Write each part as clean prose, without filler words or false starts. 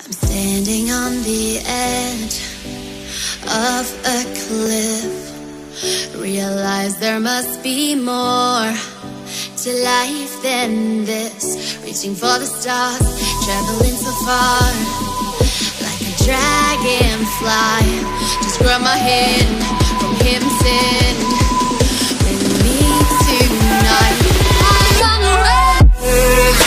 I'm standing on the edge of a cliff. Realize there must be more to life than this. Reaching for the stars, traveling so far, like a dragonfly. Just grab my hand from heaven's send. With me tonight, I run away.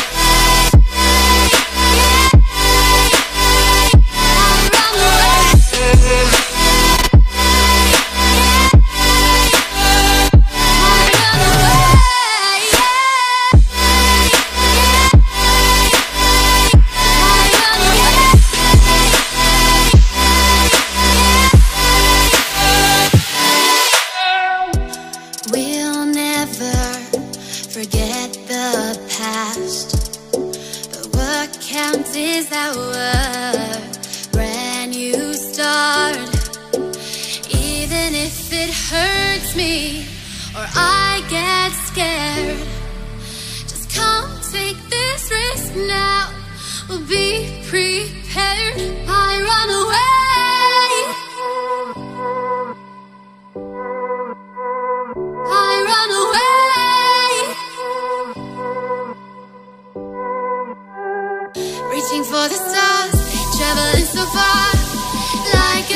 Forget the past, but what counts is our brand new start. Even if it hurts me or I get scared, just come take this risk now. We'll be prepared. I run away. Reaching for the stars, traveling so far, like